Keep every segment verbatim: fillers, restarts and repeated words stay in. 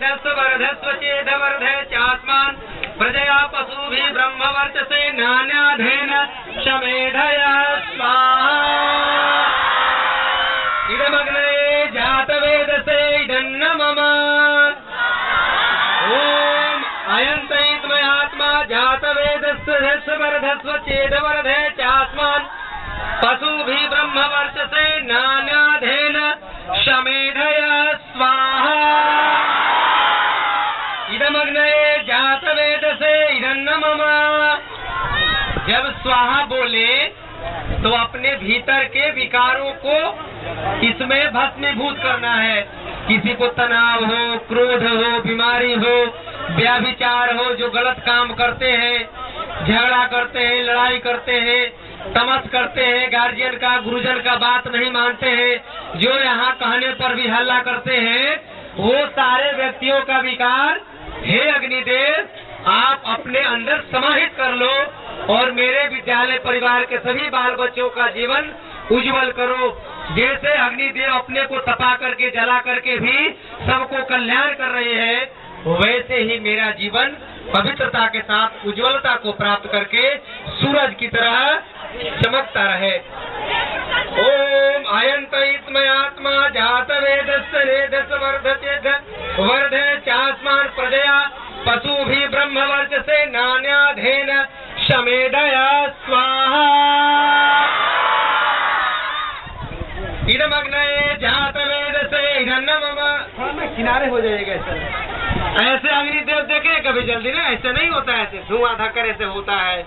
वर्धस्व चेदवर्धे चास्मान् प्रजया पशुभिः ब्रह्मवर्चसे नान्याधेन शमेधया स्वाहा। इदमग्ने जातवेदसे इदन्न मम। ओम अयन्तैतमयात्मा जातवेदस्य वर्धस्व चेदवर्धे चास्मान् पशुभिः ब्रह्मवर्चसे नान्याधेन शमेधया स्वाहा। इदमग्नये जातवेदसे इदन्न मम। जब स्वाहा बोले तो अपने भीतर के विकारों को इसमें भस्मीभूत करना है। किसी को तनाव हो, क्रोध हो, बीमारी हो, व्याभिचार हो, जो गलत काम करते हैं, झगड़ा करते हैं, लड़ाई करते हैं, तमस करते हैं, गार्जियन का गुरुजन का बात नहीं मानते हैं, जो यहाँ कहने पर भी हल्ला करते हैं, वो सारे व्यक्तियों का विकार हे अग्निदेव आप अपने अंदर समाहित कर लो और मेरे विद्यालय परिवार के सभी बाल बच्चों का जीवन उज्जवल करो। जैसे अग्निदेव अपने को तपा करके जला करके भी सबको कल्याण कर रहे हैं, वैसे ही मेरा जीवन पवित्रता के साथ उज्ज्वलता को प्राप्त करके सूरज की तरह चमकता रहे। ओम अयन्तैतमयात्मा जातवेदस्य नेदस्य वर्धते वर्धे चास्मान् प्रजया पशुभिः ब्रह्मवर्चसे नान्याधेन शमेधया स्वाहा। इदमग्नये जातवेदसे इदन्न मम। किनारे हो जाएगा ऐसा। ऐसे अग्निदेव देखे कभी जल्दी ना, ऐसे नहीं होता है, ऐसे धुआं धक्कर ऐसे होता है।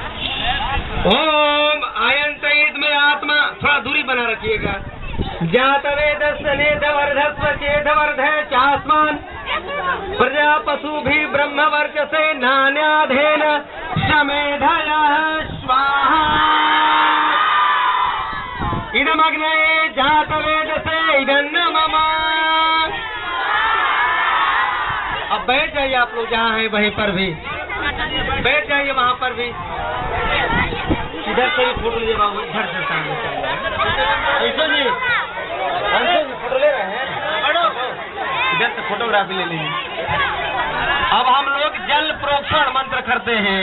ओम अयन्तैतमयात्मा, थोड़ा दूरी बना रखिएगा। जातवेदस्य नेदवर्धस्व चेदवर्धे चास्मान् प्रजा पशुभिः ब्रह्मवर्चसे नान्याधेन शमेधया स्वाहा। इदमग्नये जातवेदसे इदन्न मम। अब बैठ जाइए आप लोग जहाँ हैं वहीं पर भी बैठ जाइए, वहाँ पर भी। इधर से भी फोटो लीजिए बाबू, इधर से सामने ऐसा जी फोटो ले रहे हैं, इधर से फोटोग्राफी ले लीजिए। अब हम लोग जल प्रोक्षण मंत्र करते हैं,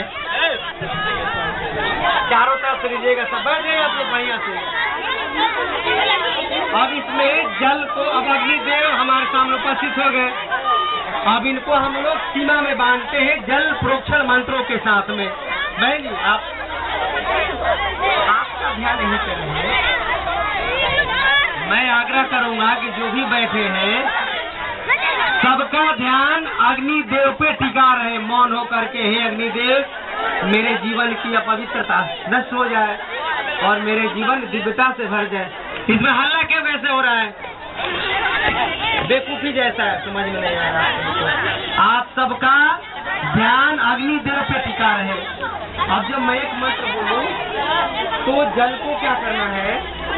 चारों तरफ से लीजिएगा, सब बैठ जाइए आप लोग बढ़िया से। अब इसमें जल को, अब अग्निदेव हमारे सामने उपस्थित हो गए, अब इनको हम लोग सीमा में बांधते हैं जल प्रोक्षण मंत्रों के साथ में। बहन जी आप आपका ध्यान नहीं कर रहे हैं, मैं आग्रह करूंगा कि जो भी बैठे हैं सबका ध्यान अग्निदेव पे टिका रहे, मौन होकर के। हे अग्निदेव मेरे जीवन की अपवित्रता नष्ट हो जाए और मेरे जीवन दिव्यता से भर जाए। इसमें हल्ला क्यों वैसे हो रहा है, बेवकूफी जैसा है, समझ में नहीं आ रहा। आप सबका ध्यान अग्निदेव पे टिका रहे। अब जब मैं एक मंत्र बोलूं तो जल को क्या करना है,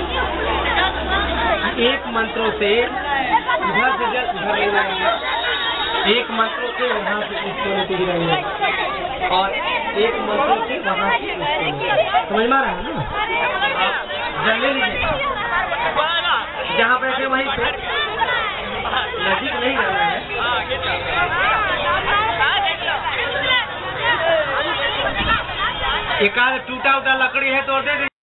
एक मंत्रों से इधर से जल उधर ले जाएंगे, एक मंत्रों से यहाँ से इसको ले जाएंगे और एक मंत्रों से वहाँ से इसको। समझ में आ रहा है ना? जल ले लीजिए, जहाँ बैठे वहीं पे, नजीक नहीं जाना है। एक आध टूटा उटा लकड़ी है तो दे